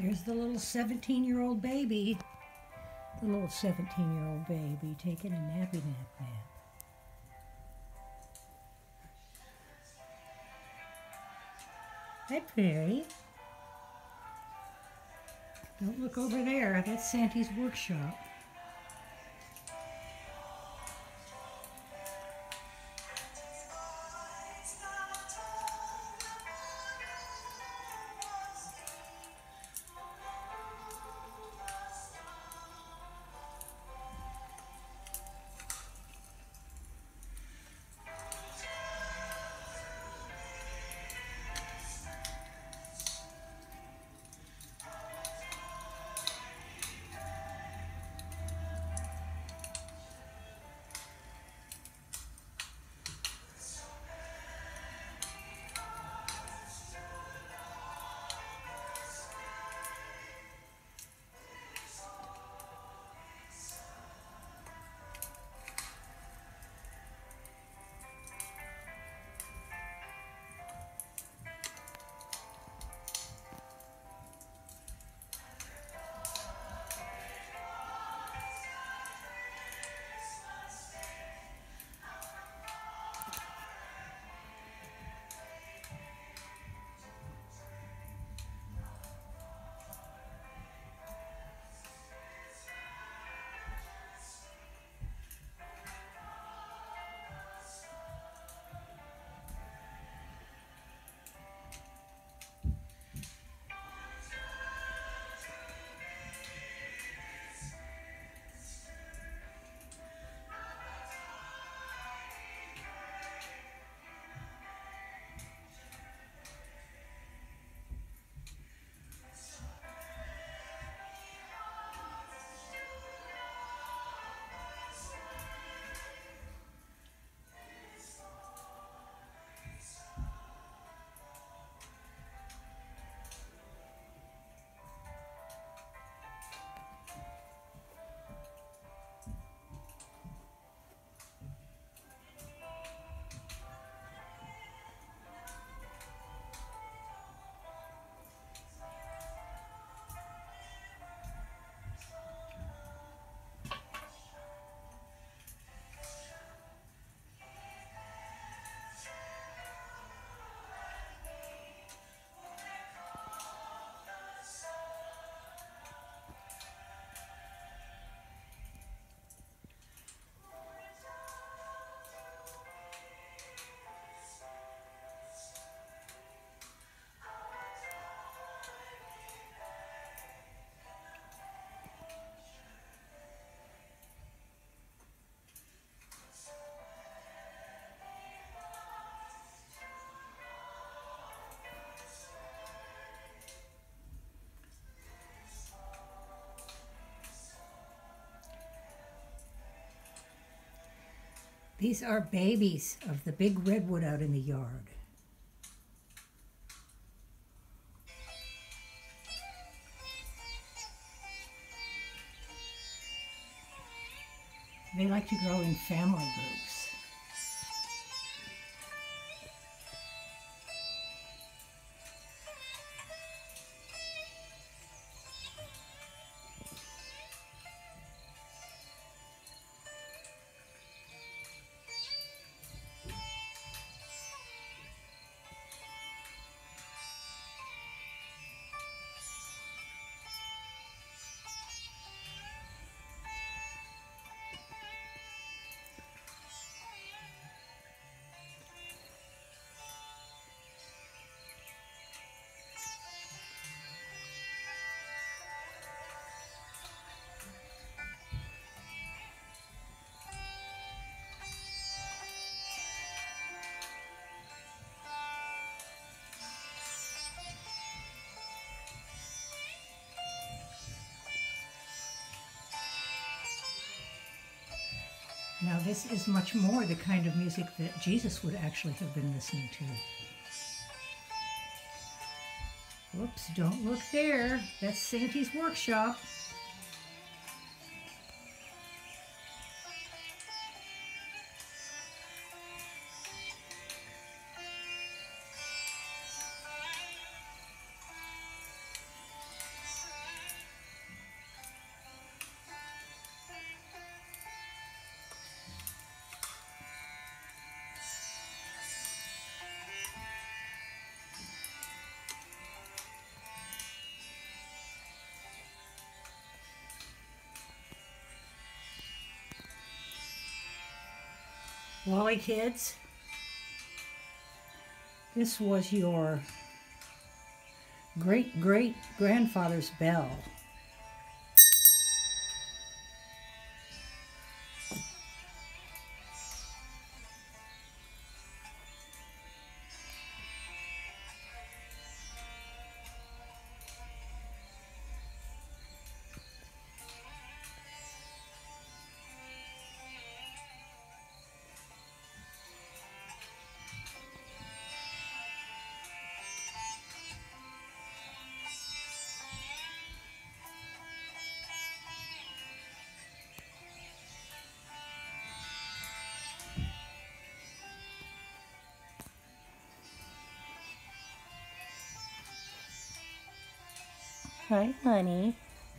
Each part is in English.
There's the little 17-year-old baby. The little 17-year-old baby taking a nappy nap. Hi, Perry. Don't look over there. That's Santy's workshop. These are babies of the big redwood out in the yard. They like to grow in family groups. Now this is much more the kind of music that Jesus would actually have been listening to. Whoops, don't look there. That's Santy's workshop. Wally kids, this was your great-great-grandfather's bell. Hi, honey.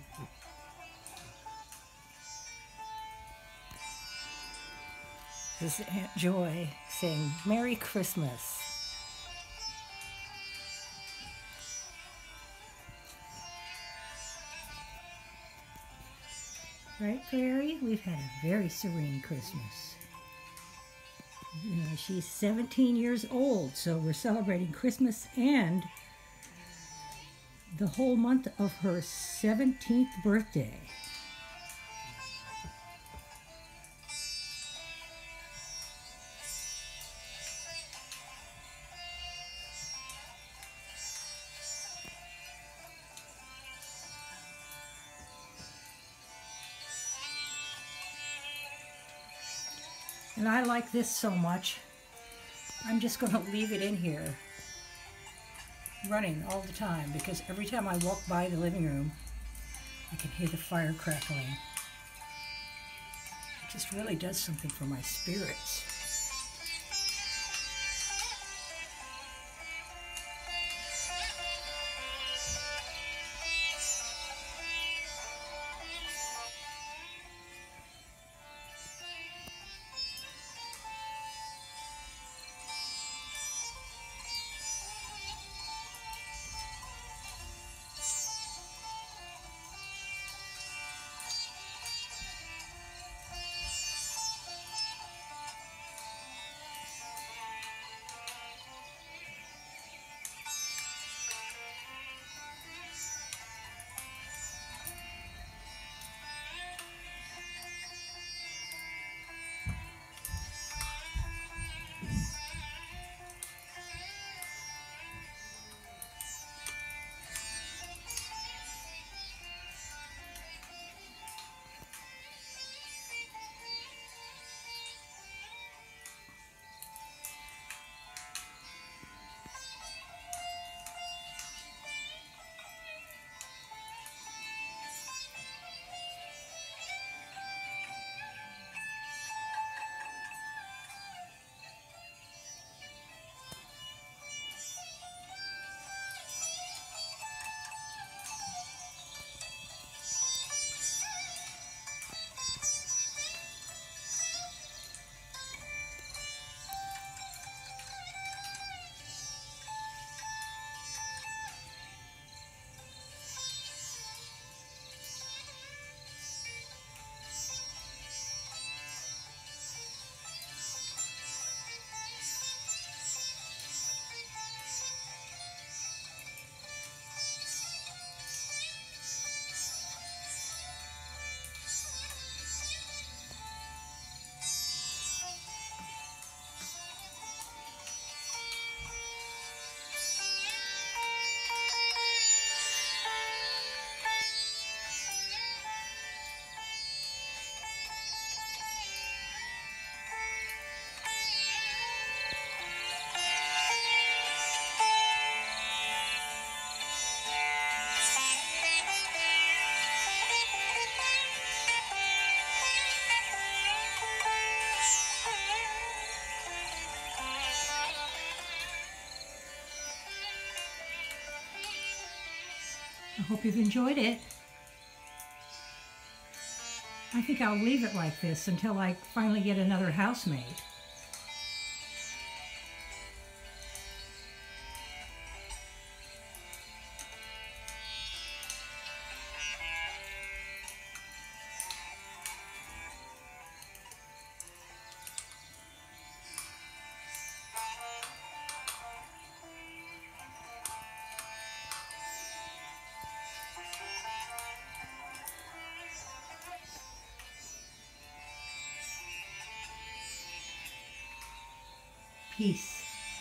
This is Aunt Joy saying Merry Christmas. Right, Prairie? We've had a very serene Christmas. You know, she's 17 years old, so we're celebrating Christmas and the whole month of her 17th birthday. And I like this so much, I'm just going to leave it in here running all the time, because every time I walk by the living room, I can hear the fire crackling. It just really does something for my spirits. I hope you've enjoyed it. I think I'll leave it like this until I finally get another housemate. peace.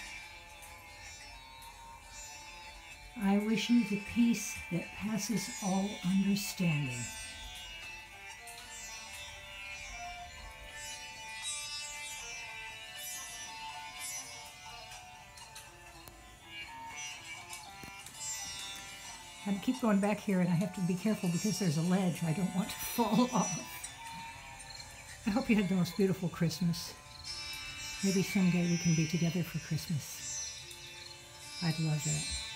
I wish you the peace that passes all understanding. I keep going back here and I have to be careful because there's a ledge. I don't want to fall off. I hope you had the most beautiful Christmas. Maybe someday we can be together for Christmas. I'd love that.